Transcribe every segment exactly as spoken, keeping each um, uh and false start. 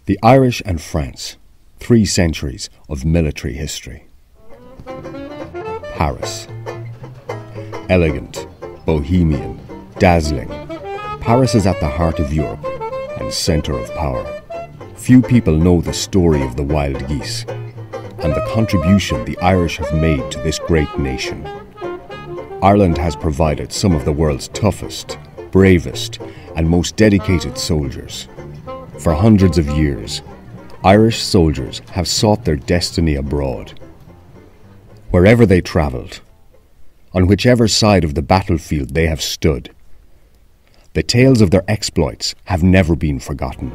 The Irish and France, three centuries of military history. Paris. Elegant, bohemian, dazzling, Paris is at the heart of Europe and centre of power. Few people know the story of the Wild Geese and the contribution the Irish have made to this great nation. Ireland has provided some of the world's toughest, bravest, and most dedicated soldiers. For hundreds of years, Irish soldiers have sought their destiny abroad. Wherever they travelled, on whichever side of the battlefield they have stood, the tales of their exploits have never been forgotten.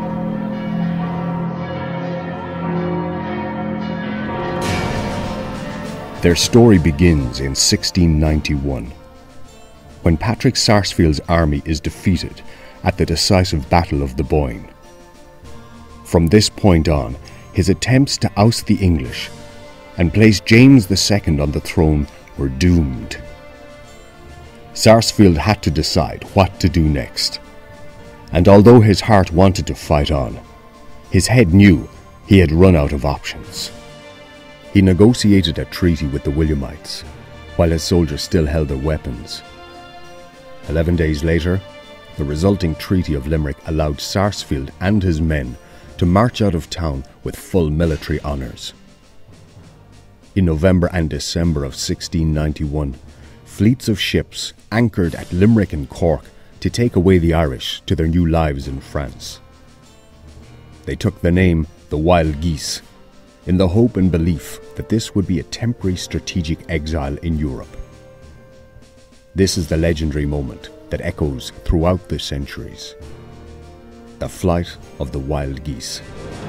Their story begins in sixteen ninety-one, when Patrick Sarsfield's army is defeated at the decisive Battle of the Boyne. From this point on, his attempts to oust the English and place James the Second on the throne were doomed. Sarsfield had to decide what to do next, and although his heart wanted to fight on, his head knew he had run out of options. He negotiated a treaty with the Williamites, while his soldiers still held their weapons. Eleven days later, the resulting Treaty of Limerick allowed Sarsfield and his men to march out of town with full military honours. In November and December of sixteen ninety-one, fleets of ships anchored at Limerick and Cork to take away the Irish to their new lives in France. They took the name the Wild Geese, in the hope and belief that this would be a temporary strategic exile in Europe. This is the legendary moment that echoes throughout the centuries. The flight of the Wild Geese.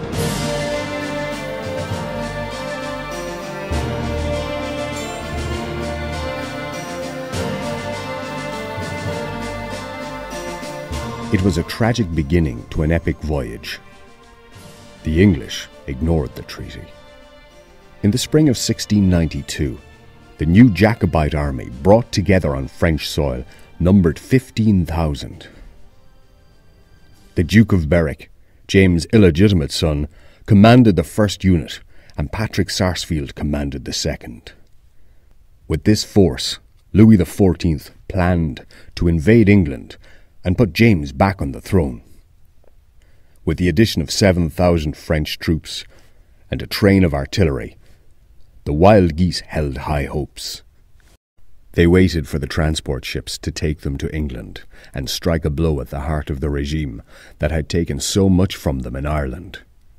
It was a tragic beginning to an epic voyage. The English ignored the treaty. In the spring of sixteen ninety-two, the new Jacobite army brought together on French soil numbered fifteen thousand. The Duke of Berwick, James' illegitimate son, commanded the first unit, and Patrick Sarsfield commanded the second. With this force, Louis the fourteenth planned to invade England and put James back on the throne. With the addition of seven thousand French troops and a train of artillery, the Wild Geese held high hopes. They waited for the transport ships to take them to England and strike a blow at the heart of the regime that had taken so much from them in Ireland.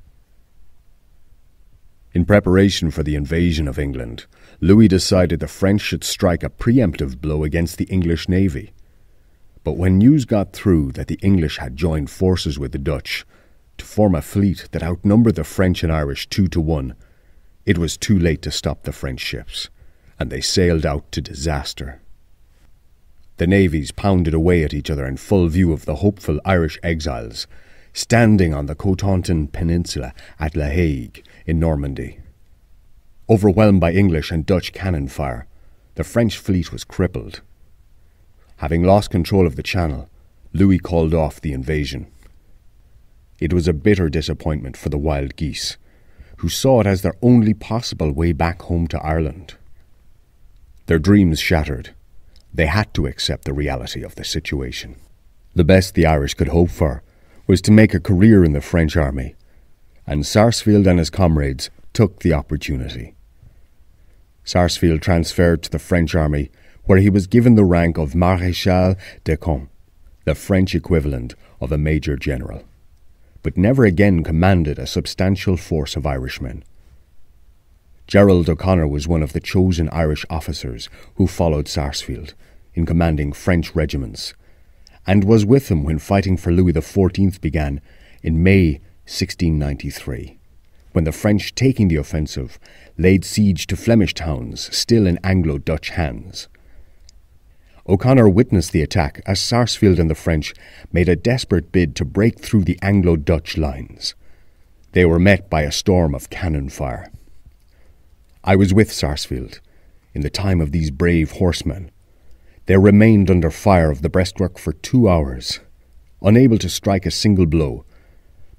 In preparation for the invasion of England, Louis decided the French should strike a preemptive blow against the English navy. But when news got through that the English had joined forces with the Dutch to form a fleet that outnumbered the French and Irish two to one, it was too late to stop the French ships, and they sailed out to disaster. The navies pounded away at each other in full view of the hopeful Irish exiles, standing on the Cotentin Peninsula at La Hague in Normandy. Overwhelmed by English and Dutch cannon fire, the French fleet was crippled. Having lost control of the Channel, Louis called off the invasion. It was a bitter disappointment for the Wild Geese, who saw it as their only possible way back home to Ireland. Their dreams shattered. They had to accept the reality of the situation. The best the Irish could hope for was to make a career in the French army, and Sarsfield and his comrades took the opportunity. Sarsfield transferred to the French army, where he was given the rank of Maréchal de Camp, the French equivalent of a major general, but never again commanded a substantial force of Irishmen. Gerald O'Connor was one of the chosen Irish officers who followed Sarsfield in commanding French regiments, and was with him when fighting for Louis the fourteenth began in May sixteen ninety-three, when the French, taking the offensive, laid siege to Flemish towns still in Anglo-Dutch hands. O'Connor witnessed the attack as Sarsfield and the French made a desperate bid to break through the Anglo-Dutch lines. They were met by a storm of cannon fire. I was with Sarsfield in the time of these brave horsemen. They remained under fire of the breastwork for two hours, unable to strike a single blow,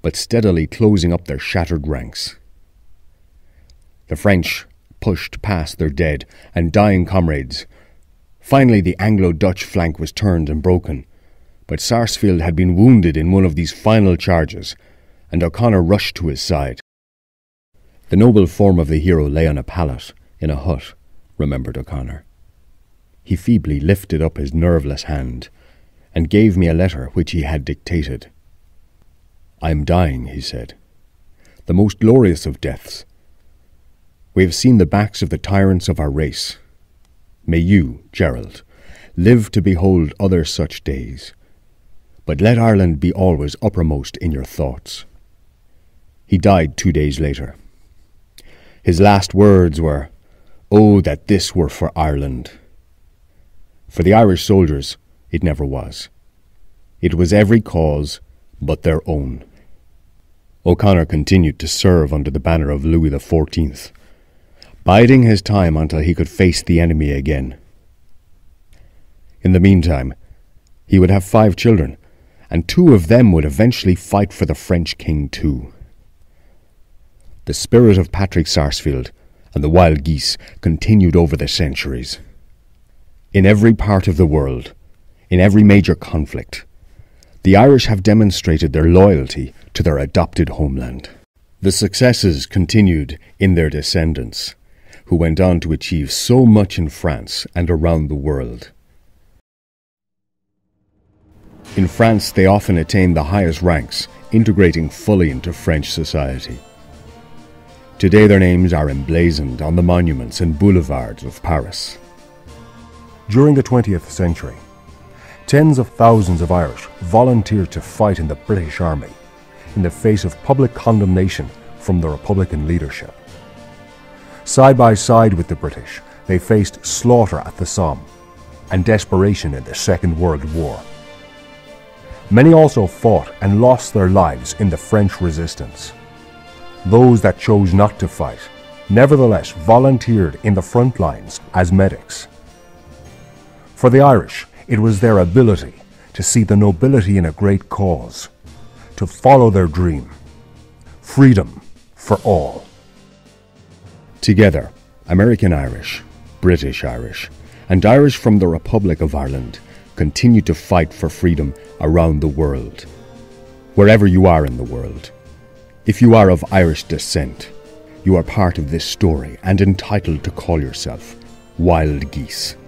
but steadily closing up their shattered ranks. The French pushed past their dead and dying comrades. Finally, the Anglo-Dutch flank was turned and broken, but Sarsfield had been wounded in one of these final charges, and O'Connor rushed to his side. The noble form of the hero lay on a pallet in a hut, remembered O'Connor. He feebly lifted up his nerveless hand and gave me a letter which he had dictated. "I am dying," he said, "the most glorious of deaths. We have seen the backs of the tyrants of our race. May you, Gerald, live to behold other such days, but let Ireland be always uppermost in your thoughts." He died two days later. His last words were, "Oh, that this were for Ireland." For the Irish soldiers, it never was. It was every cause but their own. O'Connor continued to serve under the banner of Louis the Fourteenth, biding his time until he could face the enemy again. In the meantime, he would have five children, and two of them would eventually fight for the French king too. The spirit of Patrick Sarsfield and the Wild Geese continued over the centuries. In every part of the world, in every major conflict, the Irish have demonstrated their loyalty to their adopted homeland. The successes continued in their descendants, who went on to achieve so much in France and around the world. In France, they often attained the highest ranks, integrating fully into French society. Today their names are emblazoned on the monuments and boulevards of Paris. During the twentieth century, tens of thousands of Irish volunteered to fight in the British Army in the face of public condemnation from the Republican leadership. Side by side with the British, they faced slaughter at the Somme and desperation in the Second World War. Many also fought and lost their lives in the French resistance. Those that chose not to fight nevertheless volunteered in the front lines as medics. For the Irish, it was their ability to see the nobility in a great cause, to follow their dream, freedom for all. Together, American Irish, British Irish, and Irish from the Republic of Ireland continue to fight for freedom around the world. Wherever you are in the world, if you are of Irish descent, you are part of this story and entitled to call yourself Wild Geese.